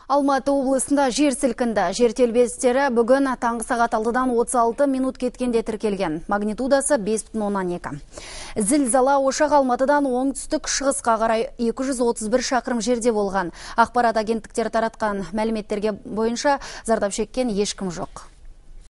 Алматы облысында жер сілкінді. Жер тербелістері бүгін таңғы сағат 6-дан 36 минут кеткенде тіркелген. Магнитудасы 5,2. Зілзала ошақ Алматыдан оңтүстік шығысқа қарай 231 шақырым жерде болған. Ақпарат агенттіктері таратқан мәліметтерге бойынша зардап шеккен ешкім жоқ.